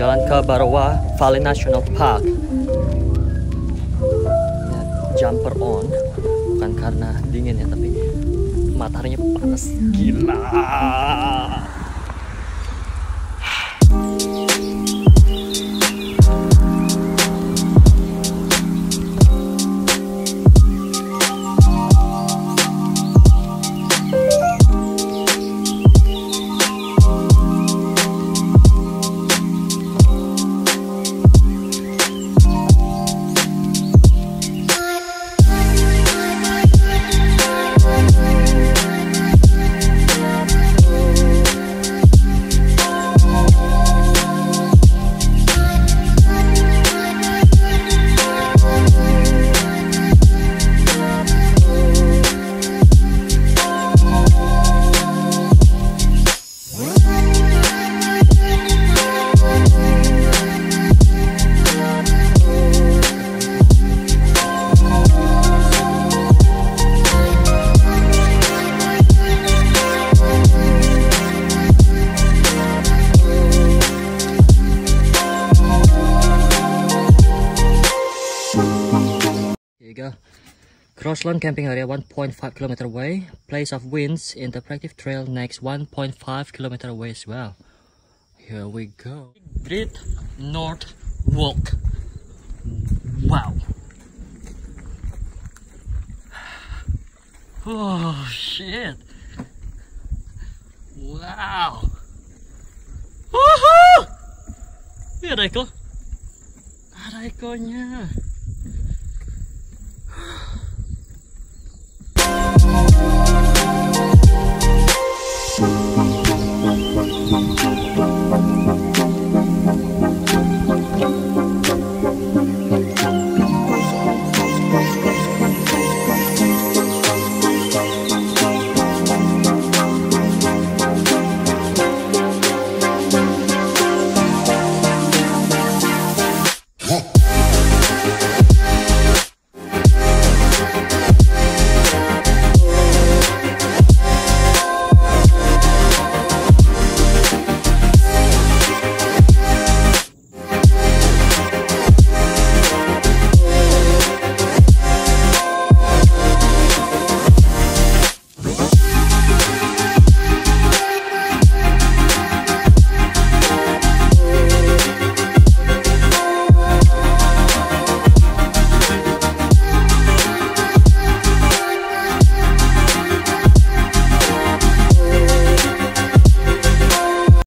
jalan ke Barawa Valley National Park. Ya, jumper on, bukan karena dingin ya, tapi mataharinya panas gila. Crossland camping area 1.5 km away. Place of winds interactive trail next 1.5 km away as well. Here we go. Great North Walk. Wow. Oh shit. Wow. Woohoo! Lihat ekor. Ada ekornya.